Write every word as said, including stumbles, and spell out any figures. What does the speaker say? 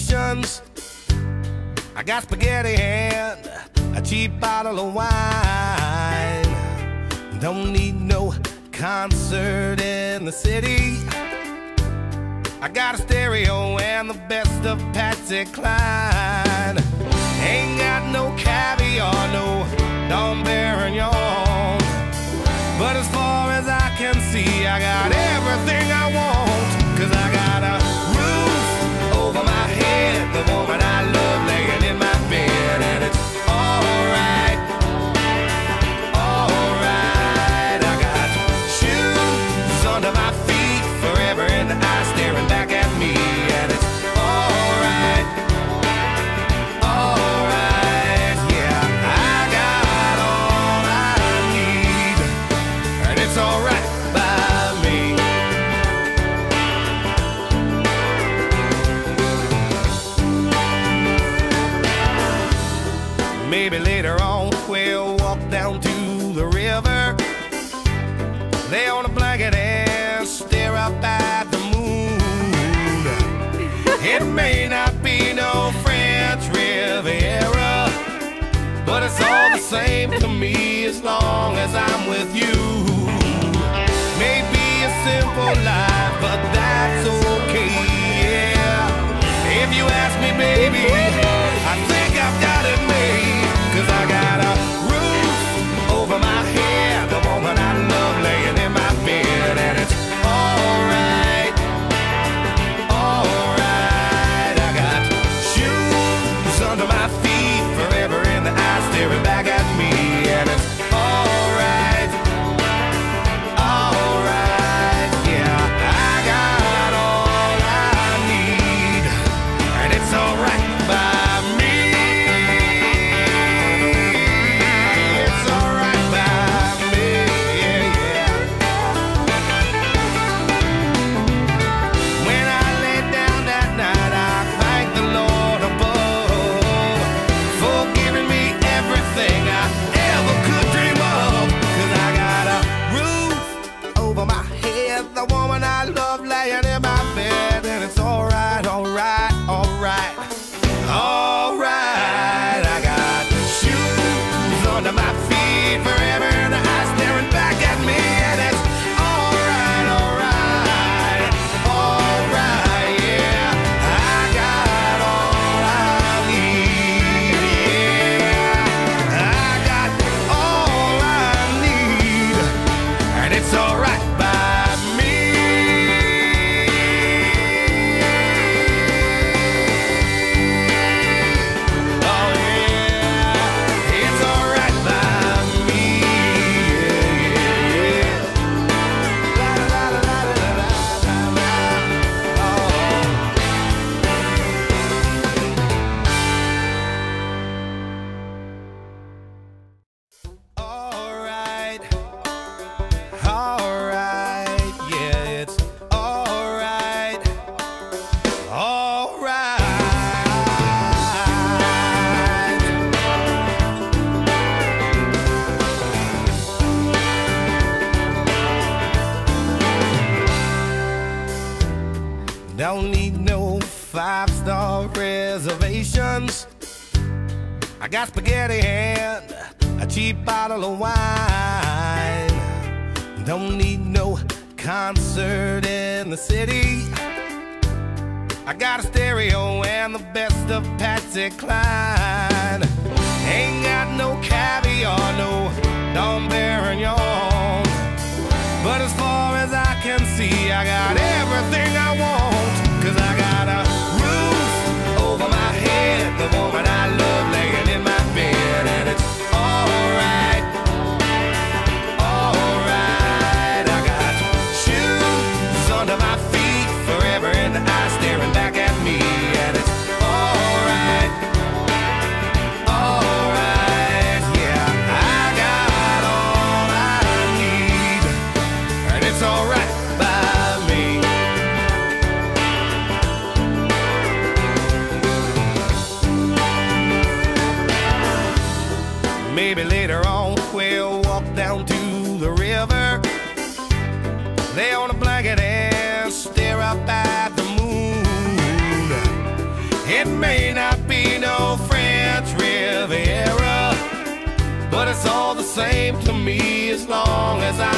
reservations. I got spaghetti and a cheap bottle of wine. Don't need no concert in the city. I got a stereo and the best of Patsy Cline. Ain't got no caviar, no Dom Perignon, but as far as I can see, I got everything I want. Cause I got a roof over my head, the woman I love laying in my bed, and it's alright, alright. I got shoes under my feet, forever in the eye staring back at me, and it's alright, alright. Yeah, I got all I need, and it's alright by me. Maybe later on we'll walk down to the river, lay on a blanket and stare up at the moon. It may not be no French Riviera, but it's all the same to me as long as I'm with you. Maybe a simple life, but that's okay, yeah. If you ask me, baby, I think I've got it made. Cause I got a roof over my head, the woman I love laying in my bed, and it's alright, alright. I got shoes under my feet, forever in the eye staring back at me, and it's alright, alright. Yeah, I got all I need, and it's alright by me. The woman I love laying in my bed, and it's alright, alright, alright, alright. I got shoes under my feet, forever in the eye staring back at me, and it's alright, alright, alright. Yeah, I got all I need. Yeah, I got all I need, and it's alright by me. Don't need no five-star reservations. I got spaghetti and a cheap bottle of wine. Don't need no concert in the city. I got a stereo and the best of Patsy Cline. Ain't got no caviar, no Dom Perignon, but as far as I can see, I got everything I want. Cause I got a roof over my head, the woman I love laying in my bed, and it's alright, alright. I got shoes under my feet, forever in the eye staring back at me, and it's alright, alright. Yeah, I got all I need, and it's alright by me. Maybe later on we'll walk down to the river, lay on a blanket and stare up at the moon. It may not be no French Riviera, but it's all the same to me as long as I